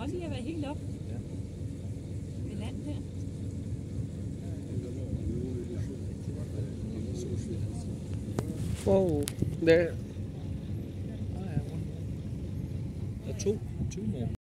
også lige at være helt op ved land der. Wow, der Der er to more.